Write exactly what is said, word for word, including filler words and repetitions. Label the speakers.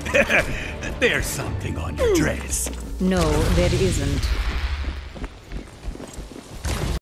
Speaker 1: There's something on your dress.
Speaker 2: No, there isn't.